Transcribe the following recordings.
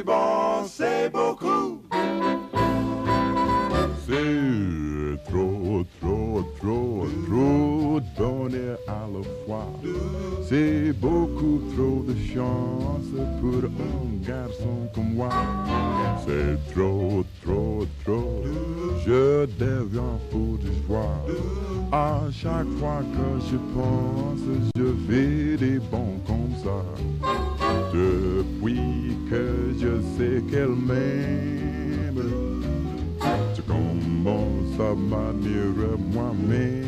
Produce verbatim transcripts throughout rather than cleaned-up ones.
c'est bon, c'est beaucoup. C'est trop, trop, trop, trop de bonheur à la fois. C'est beaucoup trop de chance pour un garçon comme moi. C'est trop, trop, trop, je deviens fou de joie. À chaque fois que je pense, je fais des bons comme ça. Depuis que je sais qu'elle m'aime, je commence à m'admirer moi-même.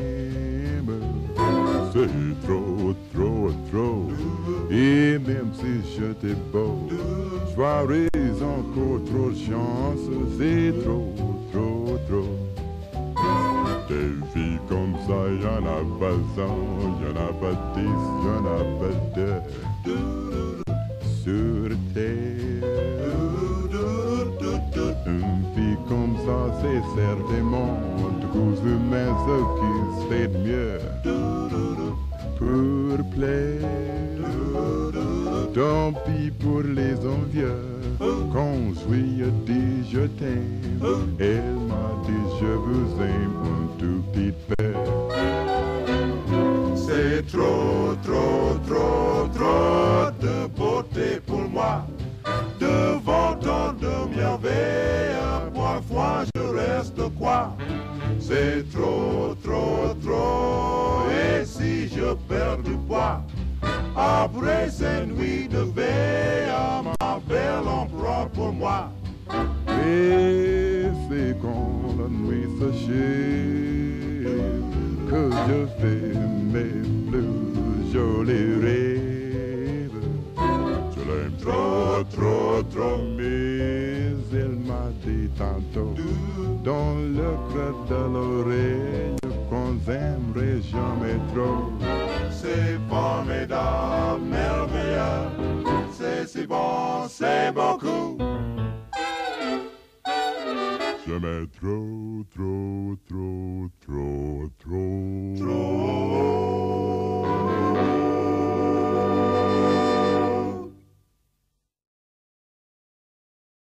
C'est trop, trop, trop. Et même si j'étais beau, j'aurais encore trop de chance. C'est trop, trop, trop. Des filles comme ça, y'en a pas cent, y'en a pas dix, y'en a pas deux sur terre. Une fille comme ça, c'est certainement de cause humaine ce qui se fait de mieux pour plaire. Tant pis pour les envieux. Quand je lui ai dit je t'aime, elle m'a dit je vous aime un tout petit peu. C'est trop, trop, trop, trop de beauté pour moi. Devant tant de merveilles, parfois je reste quoi. C'est trop, trop, trop. Et si je perds du poids, après ces nuits de veille, ma belle empereur pour moi. Et c'est quand la nuit s'achève que je fais mes plus jolis rêves. Je l'aime trop, trop, trop, mais elle m'a dit tantôt dans le creux de l'oreille qu'on s'aimerait jamais trop. C'est formidable, merveilleux, c'est si bon, c'est beaucoup. Jamais trop, trop, trop.